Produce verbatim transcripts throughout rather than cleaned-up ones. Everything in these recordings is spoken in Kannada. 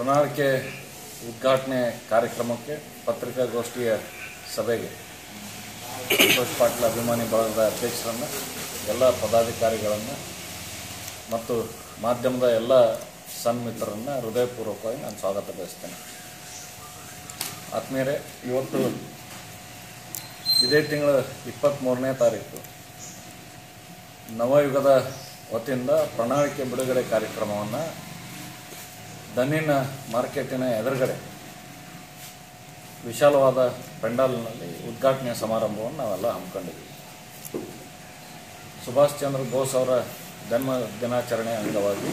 ಪ್ರಣಾಳಿಕೆ ಉದ್ಘಾಟನೆ ಕಾರ್ಯಕ್ರಮಕ್ಕೆ ಪತ್ರಿಕಾಗೋಷ್ಠಿಯ ಸಭೆಗೆ ಸಂತೋಷ್ ಪಾಟೀಲ್ ಅಭಿಮಾನಿ ಬಳಗದ ಅಧ್ಯಕ್ಷರನ್ನು, ಎಲ್ಲ ಪದಾಧಿಕಾರಿಗಳನ್ನು ಮತ್ತು ಮಾಧ್ಯಮದ ಎಲ್ಲ ಸನ್ಮಿತ್ರರನ್ನು ಹೃದಯಪೂರ್ವಕವಾಗಿ ನಾನು ಸ್ವಾಗತ ಬಯಸ್ತೇನೆ. ಆತ್ಮೀಯರೇ, ಇವತ್ತು ಇದೇ ತಿಂಗಳ ಇಪ್ಪತ್ತ್ಮೂರನೇ ತಾರೀಕು ನವಯುಗದ ವತಿಯಿಂದ ಪ್ರಣಾಳಿಕೆ ಬಿಡುಗಡೆ ಕಾರ್ಯಕ್ರಮವನ್ನು ದನಿನ ಮಾರ್ಕೆಟಿನ ಎದುರುಗಡೆ ವಿಶಾಲವಾದ ಪೆಂಡಾಲ್ನಲ್ಲಿ ಉದ್ಘಾಟನೆಯ ಸಮಾರಂಭವನ್ನು ನಾವೆಲ್ಲ ಹಮ್ಮಿಕೊಂಡಿದ್ದೀವಿ. ಸುಭಾಷ್ ಚಂದ್ರ ಬೋಸ್ ಅವರ ಜನ್ಮ ದಿನಾಚರಣೆ ಅಂಗವಾಗಿ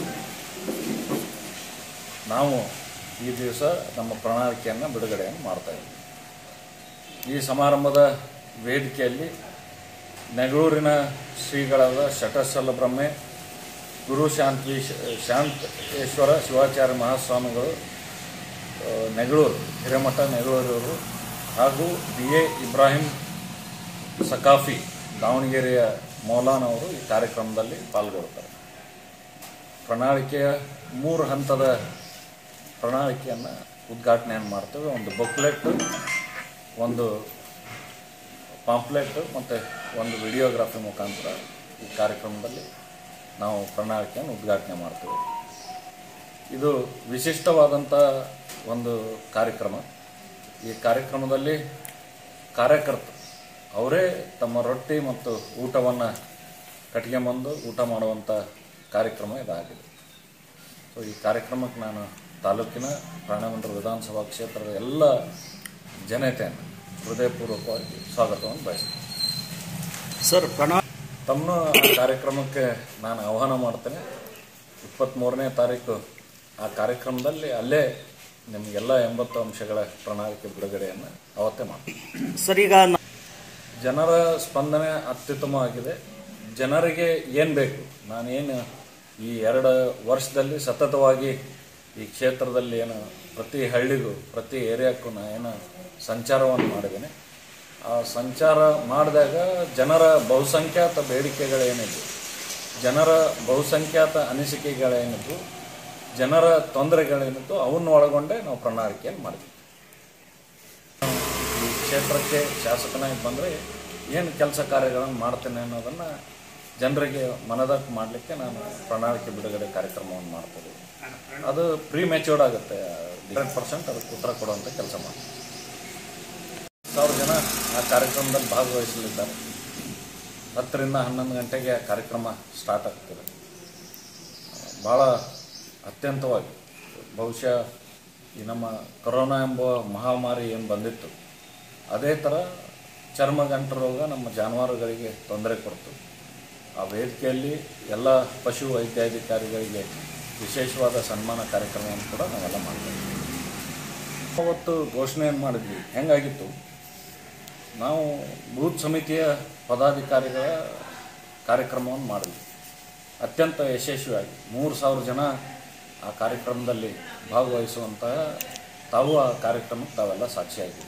ನಾವು ಈ ದಿವಸ ನಮ್ಮ ಪ್ರಣಾಳಿಕೆಯನ್ನು ಬಿಡುಗಡೆಯನ್ನು ಮಾಡ್ತಾಯಿದ್ದೀವಿ. ಈ ಸಮಾರಂಭದ ವೇದಿಕೆಯಲ್ಲಿ ನೆಗಳೂರಿನ ಶ್ರೀಗಳಾದ ಶಟಸ್ಥಲ ಬ್ರಹ್ಮೆ ಗುರು ಶಾಂತಿ ಶಾಂತೇಶ್ವರ ಶಿವಾಚಾರ್ಯ ಮಹಾಸ್ವಾಮಿಗಳು ನೆಗಳೂರು ಹಿರೇಮಠ ನೆಗಳೂರವರು ಹಾಗೂ ಬಿ ಎ ಇಬ್ರಾಹಿಂ ಸಕಾಫಿ ದಾವಣಗೆರೆಯ ಮೌಲಾನವರು ಈ ಕಾರ್ಯಕ್ರಮದಲ್ಲಿ ಪಾಲ್ಗೊಳ್ತಾರೆ. ಪ್ರಣಾಳಿಕೆಯ ಮೂರು ಹಂತದ ಪ್ರಣಾಳಿಕೆಯನ್ನು ಉದ್ಘಾಟನೆಯನ್ನು ಮಾಡ್ತೇವೆ. ಒಂದು ಬುಕ್ಲೆಟ್, ಒಂದು ಪಾಂಪ್ಲೆಟ್ ಮತ್ತು ಒಂದು ವಿಡಿಯೋಗ್ರಾಫಿ ಮುಖಾಂತರ ಈ ಕಾರ್ಯಕ್ರಮದಲ್ಲಿ ನಾವು ಪ್ರಣಾಳಿಕೆಯನ್ನು ಉದ್ಘಾಟನೆ ಮಾಡ್ತೇವೆ. ಇದು ವಿಶಿಷ್ಟವಾದಂಥ ಒಂದು ಕಾರ್ಯಕ್ರಮ. ಈ ಕಾರ್ಯಕ್ರಮದಲ್ಲಿ ಕಾರ್ಯಕರ್ತರು ಅವರೇ ತಮ್ಮ ರೊಟ್ಟಿ ಮತ್ತು ಊಟವನ್ನು ಕಟ್ಕೊಂಬಂದು ಊಟ ಮಾಡುವಂಥ ಕಾರ್ಯಕ್ರಮ ಇದಾಗಿದೆ. ಸೊ ಈ ಕಾರ್ಯಕ್ರಮಕ್ಕೆ ನಾನು ತಾಲೂಕಿನ ಪ್ರಾಣೇಮಂಡ್ರ ವಿಧಾನಸಭಾ ಕ್ಷೇತ್ರದ ಎಲ್ಲ ಜನತೆಯನ್ನು ಹೃದಯಪೂರ್ವಕವಾಗಿ ಸ್ವಾಗತವನ್ನು ಬಯಸ್ತೀನಿ. ಸರ್, ಪ್ರಣಾ ತಮ್ಮನ್ನು ಆ ಕಾರ್ಯಕ್ರಮಕ್ಕೆ ನಾನು ಆಹ್ವಾನ ಮಾಡ್ತೇನೆ. ಇಪ್ಪತ್ತ್ಮೂರನೇ ತಾರೀಕು ಆ ಕಾರ್ಯಕ್ರಮದಲ್ಲಿ ಅಲ್ಲೇ ನಿಮಗೆಲ್ಲ ಎಂಬತ್ತು ಅಂಶಗಳ ಪ್ರಣಾಳಿಕೆ ಬಿಡುಗಡೆಯನ್ನು ಅವತ್ತೇ ಮಾಡ್ತೀನಿ. ಸರ್, ಈಗ ಜನರ ಸ್ಪಂದನೆ ಅತ್ಯುತ್ತಮವಾಗಿದೆ. ಜನರಿಗೆ ಏನು ಬೇಕು, ನಾನೇನು ಈ ಎರಡು ವರ್ಷದಲ್ಲಿ ಸತತವಾಗಿ ಈ ಕ್ಷೇತ್ರದಲ್ಲಿ ಏನು ಪ್ರತಿ ಹಳ್ಳಿಗೂ ಪ್ರತಿ ಏರಿಯಾಕ್ಕೂ ನಾನು ಏನು ಸಂಚಾರವನ್ನು ಮಾಡಿದ್ದೇನೆ, ಆ ಸಂಚಾರ ಮಾಡಿದಾಗ ಜನರ ಬಹುಸಂಖ್ಯಾತ ಬೇಡಿಕೆಗಳೇನಿದ್ದು, ಜನರ ಬಹುಸಂಖ್ಯಾತ ಅನಿಸಿಕೆಗಳೇನಿದ್ದು, ಜನರ ತೊಂದರೆಗಳೇನಿದ್ದು ಅವನ್ನು ಒಳಗೊಂಡೇ ನಾವು ಪ್ರಣಾಳಿಕೆಯನ್ನು ಮಾಡಿದ್ವಿ. ಈ ಕ್ಷೇತ್ರಕ್ಕೆ ಶಾಸಕನಾಗಿ ಬಂದರೆ ಏನು ಕೆಲಸ ಕಾರ್ಯಗಳನ್ನು ಮಾಡ್ತೇನೆ ಅನ್ನೋದನ್ನು ಜನರಿಗೆ ಮನದಟ್ಟು ಮಾಡಲಿಕ್ಕೆ ನಾನು ಪ್ರಣಾಳಿಕೆ ಬಿಡುಗಡೆ ಕಾರ್ಯಕ್ರಮವನ್ನು ಮಾಡ್ತಿದ್ದೀವಿ. ಅದು ಪ್ರೀ ಮೆಚ್ಯೂರ್ಡ್ ಆಗುತ್ತೆ. ಹಂಡ್ರೆಡ್ ಪರ್ಸೆಂಟ್ ಅದಕ್ಕೆ ಉತ್ತರ ಕೊಡುವಂಥ ಕೆಲಸ ಮಾಡ್ತೀವಿ. ಸಾವಿರ ಜನ ಆ ಕಾರ್ಯಕ್ರಮದಲ್ಲಿ ಭಾಗವಹಿಸಲಿದ್ದಾರೆ. ಹತ್ತರಿಂದ ಹನ್ನೊಂದು ಗಂಟೆಗೆ ಆ ಕಾರ್ಯಕ್ರಮ ಸ್ಟಾರ್ಟ್ ಆಗ್ತದೆ. ಭಾಳ ಅತ್ಯಂತವಾಗಿ ಬಹುಶಃ ಈ ನಮ್ಮ ಕೊರೋನಾ ಎಂಬ ಮಹಾಮಾರಿ ಏನು ಬಂದಿತ್ತು, ಅದೇ ಥರ ಚರ್ಮಗಂಟು ರೋಗ ನಮ್ಮ ಜಾನುವಾರುಗಳಿಗೆ ತೊಂದರೆ ಕೊಡ್ತು. ಆ ವೇದಿಕೆಯಲ್ಲಿ ಎಲ್ಲ ಪಶು ವೈದ್ಯಾಧಿಕಾರಿಗಳಿಗೆ ವಿಶೇಷವಾದ ಸನ್ಮಾನ ಕಾರ್ಯಕ್ರಮವನ್ನು ಕೂಡ ನಾವೆಲ್ಲ ಮಾಡ್ತೀವಿ. ಅವತ್ತು ಘೋಷಣೆಯನ್ನು ಮಾಡಿದ್ವಿ. ಹೆಂಗಾಗಿತ್ತು, ನಾವು ಬೂತ್ ಸಮಿತಿಯ ಪದಾಧಿಕಾರಿಗಳ ಕಾರ್ಯಕ್ರಮವನ್ನು ಮಾಡಿದ್ವಿ. ಅತ್ಯಂತ ಯಶಸ್ವಿಯಾಗಿ ಮೂರು ಸಾವಿರ ಜನ ಆ ಕಾರ್ಯಕ್ರಮದಲ್ಲಿ ಭಾಗವಹಿಸುವಂತಹ ತಾವು ಆ ಕಾರ್ಯಕ್ರಮಕ್ಕೆ ತಾವೆಲ್ಲ ಸಾಕ್ಷಿಯಾಗಿದ್ವಿ.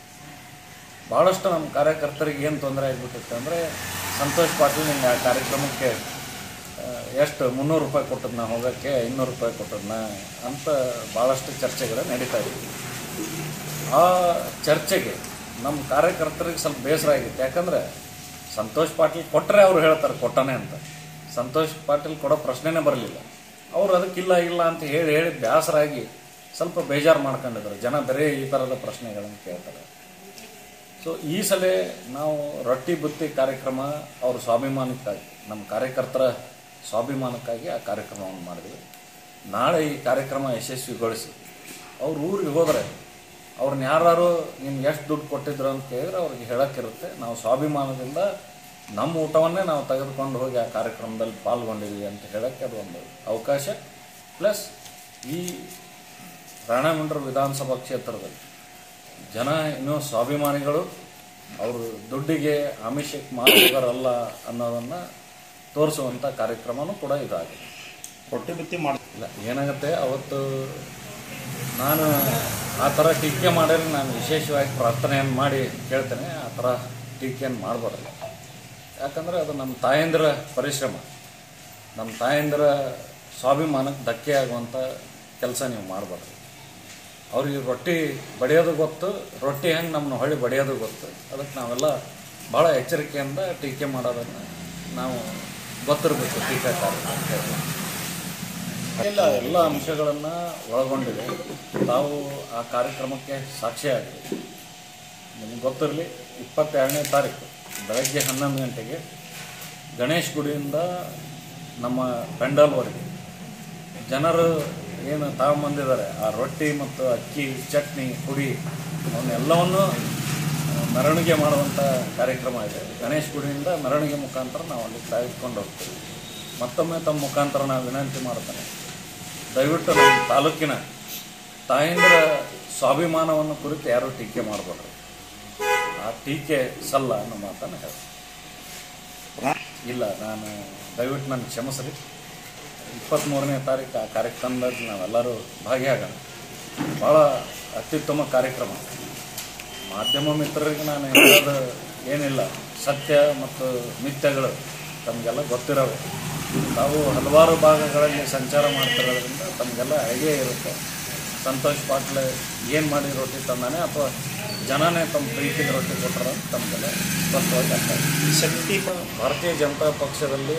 ಭಾಳಷ್ಟು ನಮ್ಮ ಕಾರ್ಯಕರ್ತರಿಗೆ ಏನು ತೊಂದರೆ ಆಗಿಬಿಟ್ಟಿತ್ತು ಅಂದರೆ, ಸಂತೋಷ್ ಪಾಟೀಲ್ ನಿಂಗೆ ಆ ಕಾರ್ಯಕ್ರಮಕ್ಕೆ ಎಷ್ಟು ಮುನ್ನೂರು ರೂಪಾಯಿ ಕೊಟ್ಟದನ್ನ ಹೋಗೋಕ್ಕೆ ಐನೂರು ರೂಪಾಯಿ ಕೊಟ್ಟದನ್ನ ಅಂತ ಭಾಳಷ್ಟು ಚರ್ಚೆಗಳು ನಡೀತಾ ಇದ್ವಿ. ಆ ಚರ್ಚೆಗೆ ನಮ್ಮ ಕಾರ್ಯಕರ್ತರಿಗೆ ಸ್ವಲ್ಪ ಬೇಸರ ಆಗಿತ್ತು. ಯಾಕಂದರೆ ಸಂತೋಷ್ ಪಾಟೀಲ್ ಕೊಟ್ಟರೆ ಅವ್ರು ಹೇಳ್ತಾರೆ ಕೊಟ್ಟನೆ ಅಂತ. ಸಂತೋಷ್ ಪಾಟೀಲ್ ಕೊಡೋ ಪ್ರಶ್ನೆನೇ ಬರಲಿಲ್ಲ. ಅವರು ಅದಕ್ಕಿಲ್ಲ ಇಲ್ಲ ಅಂತ ಹೇಳಿ ಹೇಳಿ ಬೇಸರಾಗಿ ಸ್ವಲ್ಪ ಬೇಜಾರು ಮಾಡ್ಕೊಂಡಿದ್ರು. ಜನ ಬರೀ ಈ ಥರದ ಪ್ರಶ್ನೆಗಳನ್ನು ಕೇಳ್ತಾರೆ. ಸೊ ಈ ಸಲ ನಾವು ರೊಟ್ಟಿ ಬುತ್ತಿ ಕಾರ್ಯಕ್ರಮ ಅವ್ರ ಸ್ವಾಭಿಮಾನಕ್ಕಾಗಿ, ನಮ್ಮ ಕಾರ್ಯಕರ್ತರ ಸ್ವಾಭಿಮಾನಕ್ಕಾಗಿ ಆ ಕಾರ್ಯಕ್ರಮವನ್ನು ಮಾಡಿದ್ವಿ. ನಾಳೆ ಈ ಕಾರ್ಯಕ್ರಮ ಯಶಸ್ವಿಗೊಳಿಸಿ ಅವ್ರ ಊರಿಗೆ ಹೋದರೆ ಅವ್ರನ್ನ ಯಾರು ನಿಮ್ಗೆ ಎಷ್ಟು ದುಡ್ಡು ಕೊಟ್ಟಿದ್ರು ಅಂತ ಕೇಳಿದ್ರೆ ಅವ್ರಿಗೆ ಹೇಳೋಕ್ಕಿರುತ್ತೆ, ನಾವು ಸ್ವಾಭಿಮಾನದಿಂದ ನಮ್ಮ ಊಟವನ್ನೇ ನಾವು ತೆಗೆದುಕೊಂಡು ಹೋಗಿ ಆ ಕಾರ್ಯಕ್ರಮದಲ್ಲಿ ಪಾಲ್ಗೊಂಡಿದ್ದೀವಿ ಅಂತ ಹೇಳೋಕ್ಕೆ ಅದು ಒಂದು ಅವಕಾಶ. ಪ್ಲಸ್ ಈ ರಾಣೇಮಂಡ್ರ ವಿಧಾನಸಭಾ ಕ್ಷೇತ್ರದಲ್ಲಿ ಜನ ಇನ್ನೂ ಸ್ವಾಭಿಮಾನಿಗಳು, ಅವರು ದುಡ್ಡಿಗೆ ಆಮಿಷಕ್ಕೆ ಮಾರುವವರಲ್ಲ ಅನ್ನೋದನ್ನು ತೋರಿಸುವಂಥ ಕಾರ್ಯಕ್ರಮವೂ ಕೂಡ ಇದಾಗಿದೆ. ರೊಟ್ಟಿ ಬುತ್ತಿ ಮಾಡಿಲ್ಲ ಏನಾಗುತ್ತೆ, ಅವತ್ತು ನಾನು ಆ ಥರ ಟೀಕೆ ಮಾಡಿದ್ರೆ ನಾನು ವಿಶೇಷವಾಗಿ ಪ್ರಾರ್ಥನೆಯನ್ನು ಮಾಡಿ ಕೇಳ್ತೇನೆ. ಆ ಥರ ಟೀಕೆಯನ್ನು ಮಾಡಬಾರಲ್ಲ. ಯಾಕಂದರೆ ಅದು ನಮ್ಮ ತಾಯಂದಿರ ಪರಿಶ್ರಮ, ನಮ್ಮ ತಾಯಂದಿರ ಸ್ವಾಭಿಮಾನಕ್ಕೆ ಧಕ್ಕೆ ಆಗುವಂಥ ಕೆಲಸ ನೀವು ಮಾಡಬಾರ್ದು. ಅವ್ರಿಗೆ ರೊಟ್ಟಿ ಬಡಿಯೋದು ಗೊತ್ತು, ರೊಟ್ಟಿ ಹೆಂಗೆ ನಮ್ಮನ್ನ ಹೊಳ್ಳಿ ಬಡಿಯೋದು ಗೊತ್ತು. ಅದಕ್ಕೆ ನಾವೆಲ್ಲ ಭಾಳ ಎಚ್ಚರಿಕೆಯಿಂದ ಟೀಕೆ ಮಾಡೋದನ್ನು ನಾವು ಗೊತ್ತಿರಬೇಕು ಟೀಕಾಕಾರ ಅಂತ ಹೇಳಿ. ಇಲ್ಲ, ಎಲ್ಲ ಅಂಶಗಳನ್ನು ಒಳಗೊಂಡಿದೆ. ತಾವು ಆ ಕಾರ್ಯಕ್ರಮಕ್ಕೆ ಸಾಕ್ಷಿಯಾಗಿ ನಿಮ್ಗೆ ಗೊತ್ತಿರಲಿ, ಇಪ್ಪತ್ತೆರಡನೇ ತಾರೀಕು ಬೆಳಗ್ಗೆ ಹನ್ನೊಂದು ಗಂಟೆಗೆ ಗಣೇಶ್ ಗುಡಿಯಿಂದ ನಮ್ಮ ಪೆಂಡಲ್ವರೆಗೆ ಜನರು ಏನು ತಗೊಂಬಂದಿದ್ದಾರೆ ಆ ರೊಟ್ಟಿ ಮತ್ತು ಅಕ್ಕಿ, ಚಟ್ನಿ, ಪುಡಿ ಅವನ್ನೆಲ್ಲವನ್ನು ಮೆರವಣಿಗೆ ಮಾಡುವಂಥ ಕಾರ್ಯಕ್ರಮ ಇದೆ. ಗಣೇಶ್ ಗುಡಿಯಿಂದ ಮೆರವಣಿಗೆ ಮುಖಾಂತರ ನಾವು ಅಲ್ಲಿ ತೆಗೆದುಕೊಂಡು ಹೋಗ್ತೀವಿ. ಮತ್ತೊಮ್ಮೆ ತಮ್ಮ ಮುಖಾಂತರ ನಾವು ವಿನಂತಿ ಮಾಡ್ತೇನೆ, ದಯವಿಟ್ಟು ನಮ್ಮ ತಾಲೂಕಿನ ತಾಯಂದಿರ ಸ್ವಾಭಿಮಾನವನ್ನು ಕುರಿತು ಯಾರೂ ಟೀಕೆ ಮಾಡಬೇಡ್ರಿ. ಆ ಟೀಕೆ ಸಲ್ಲ ಅನ್ನೋ ಮಾತನ್ನು ಹೇಳಿ. ಇಲ್ಲ, ನಾನು ದಯವಿಟ್ಟು ನನಗೆ ಕ್ಷಮಿಸ್ರಿ. ಇಪ್ಪತ್ತ್ಮೂರನೇ ತಾರೀಕು ಆ ಕಾರ್ಯಕ್ರಮದಲ್ಲಿ ನಾವೆಲ್ಲರೂ ಭಾಗಿಯಾಗೋಣ. ಭಾಳ ಅತ್ಯುತ್ತಮ ಕಾರ್ಯಕ್ರಮ. ಮಾಧ್ಯಮ ಮಿತ್ರರಿಗೆ ನಾನು ಹೇಳೋದು ಏನಿಲ್ಲ, ಸತ್ಯ ಮತ್ತು ಮಿಥ್ಯಗಳು ತಮಗೆಲ್ಲ ಗೊತ್ತಿರೋವೆ. ತಾವು ಹಲವಾರು ಭಾಗಗಳಲ್ಲಿ ಸಂಚಾರ ಮಾಡ್ತಿರೋದ್ರಿಂದ ತಮಗೆಲ್ಲ ಐಡಿಯಾ ಇರುತ್ತೆ. ಸಂತೋಷ್ ಪಾಟೀಲ್ ಏನು ಮಾಡಿ ರೊಟ್ಟಿ ತಂದಾನೆ ಅಥವಾ ಜನನೇ ತಮ್ಮ ಪ್ರೀತಿಗೆ ರೊಟ್ಟಿ ಕೊಟ್ಟರ ಅಂತ ತಮಗೆಲ್ಲ ಸ್ಪಷ್ಟವಾಗಿ ಆಗ್ತದೆ. ಶಕ್ತಿ ಭಾರತೀಯ ಜನತಾ ಪಕ್ಷದಲ್ಲಿ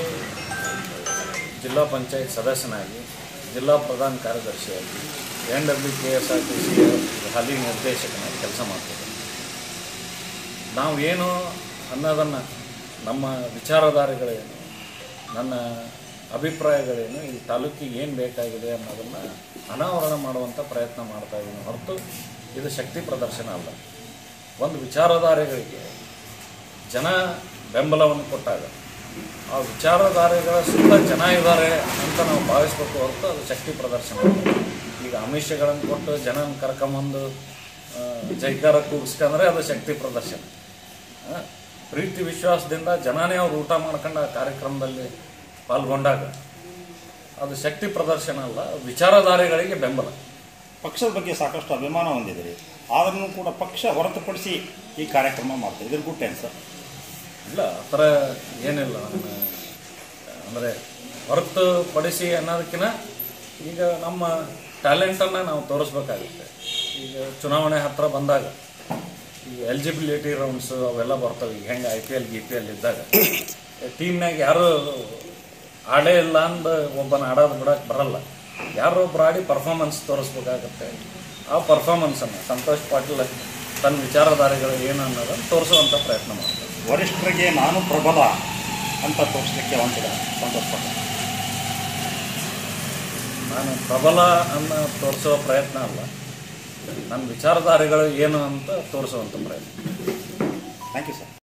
ಜಿಲ್ಲಾ ಪಂಚಾಯತ್ ಸದಸ್ಯನಾಗಿ, ಜಿಲ್ಲಾ ಪ್ರಧಾನ ಕಾರ್ಯದರ್ಶಿಯಾಗಿ, N W K S R T C ಹಾಲಿ ನಿರ್ದೇಶಕನಾಗಿ ಕೆಲಸ ಮಾಡ್ತಿದ್ದೆ. ನಾವು ಏನು ಅನ್ನೋದನ್ನು, ನಮ್ಮ ವಿಚಾರಧಾರೆಗಳೇನು, ನನ್ನ ಅಭಿಪ್ರಾಯಗಳೇನು, ಈ ತಾಲೂಕಿಗೆ ಏನು ಬೇಕಾಗಿದೆ ಅನ್ನೋದನ್ನು ಅನಾವರಣ ಮಾಡುವಂಥ ಪ್ರಯತ್ನ ಮಾಡ್ತಾ ಇದ್ದೀನಿ ಹೊರತು ಇದು ಶಕ್ತಿ ಪ್ರದರ್ಶನ ಅಲ್ಲ. ಒಂದು ವಿಚಾರಧಾರೆಗಳಿಗೆ ಜನ ಬೆಂಬಲವನ್ನು ಕೊಟ್ಟಾಗ ಆ ವಿಚಾರಧಾರೆಗಳ ಸುತ್ತ ಜನ ಇದ್ದಾರೆ ಅಂತ ನಾವು ಭಾವಿಸ್ಬೇಕು ಹೊರತು ಅದು ಶಕ್ತಿ ಪ್ರದರ್ಶನ. ಈಗ ಆಮಿಷಗಳನ್ನು ಕೊಟ್ಟು ಜನನ ಕರ್ಕೊಂಬಂದು ಜೈಕಾರ ಕೂಗಿಸ್ಕೊಂಡ್ರೆ ಅದು ಶಕ್ತಿ ಪ್ರದರ್ಶನ. ಪ್ರೀತಿ ವಿಶ್ವಾಸದಿಂದ ಜನನೇ ಅವ್ರು ಊಟ ಮಾಡ್ಕೊಂಡು ಆ ಕಾರ್ಯಕ್ರಮದಲ್ಲಿ ಪಾಲ್ಗೊಂಡಾಗ ಅದು ಶಕ್ತಿ ಪ್ರದರ್ಶನ ಅಲ್ಲ, ವಿಚಾರಧಾರೆಗಳಿಗೆ ಬೆಂಬಲ. ಪಕ್ಷದ ಬಗ್ಗೆ ಸಾಕಷ್ಟು ಅಭಿಮಾನ ಹೊಂದಿದ್ದೀರಿ, ಆದ್ರೂ ಕೂಡ ಪಕ್ಷ ಹೊರತುಪಡಿಸಿ ಈ ಕಾರ್ಯಕ್ರಮ ಮಾಡ್ತಾರೆ, ಇದ್ರ ಗುಟ್ಟೇನು ಸರ್? ಇಲ್ಲ, ಆ ಥರ ಏನಿಲ್ಲ. ಅಂದರೆ ಹೊರತುಪಡಿಸಿ ಅನ್ನೋದಕ್ಕಿಂತ ಈಗ ನಮ್ಮ ಟ್ಯಾಲೆಂಟನ್ನು ನಾವು ತೋರಿಸ್ಬೇಕಾಗುತ್ತೆ. ಈಗ ಚುನಾವಣೆ ಹತ್ತಿರ ಬಂದಾಗ ಈ ಎಲಿಜಿಬಿಲಿಟಿ ರೌಂಡ್ಸು ಅವೆಲ್ಲ ಬರ್ತವೆ. ಈಗ ಹೆಂಗೆ ಐ ಪಿ ಎಲ್ ಗಿ ಪಿ ಎಲ್ ಇದ್ದಾಗ ಟೀಮ್ನಾಗ ಯಾರು ಆಡೇ ಇಲ್ಲ ಅಂದು ಒಬ್ಬನ ಆಡೋದು ಬಿಡೋಕೆ ಬರಲ್ಲ. ಯಾರೋ ಒಬ್ರು ಆಡಿ ಪರ್ಫಾರ್ಮೆನ್ಸ್ ತೋರಿಸ್ಬೇಕಾಗತ್ತೆ. ಆ ಪರ್ಫಾರ್ಮೆನ್ಸನ್ನು ಸಂತೋಷ್ ಪಾಟೀಲ್ ತನ್ನ ವಿಚಾರಧಾರೆಗಳು ಏನು ಅನ್ನೋದನ್ನು ತೋರಿಸುವಂಥ ಪ್ರಯತ್ನ ಮಾಡ್ತಾರೆ. ವರಿಷ್ಠರಿಗೆ ನಾನು ಪ್ರಬಲ ಅಂತ ತೋರಿಸಲಿಕ್ಕೆ ಹೊಂದಿದ ಸಂತೋಷ್ ಪಾಟೀಲ್. ನಾನು ಪ್ರಬಲ ಅನ್ನೋ ತೋರಿಸುವ ಪ್ರಯತ್ನ ಅಲ್ಲ, ನನ್ನ ವಿಚಾರಧಾರೆಗಳು ಏನು ಅಂತ ತೋರಿಸುವಂಥ ಪ್ರಯತ್ನ. Thank you sir.